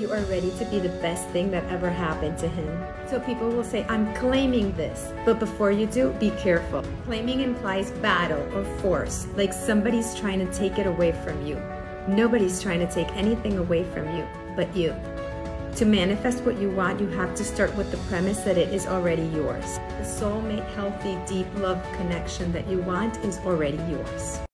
you are ready to be the best thing that ever happened to him. So people will say, I'm claiming this. But before you do, be careful. Claiming implies battle or force, like somebody's trying to take it away from you. Nobody's trying to take anything away from you, but you. To manifest what you want, you have to start with the premise that it is already yours. The soulmate, healthy, deep love connection that you want is already yours.